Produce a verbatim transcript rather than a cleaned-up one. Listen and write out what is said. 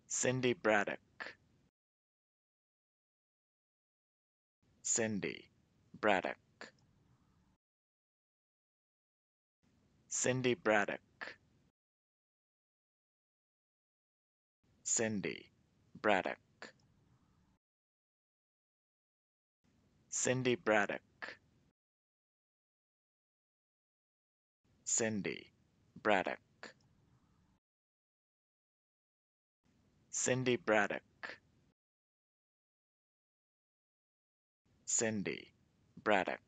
Cindy Braddock, Cindy Braddock, Cindy Braddock, Cindy Braddock, Cindy Braddock, Cindy Braddock, Cindy Braddock, Cindy Braddock.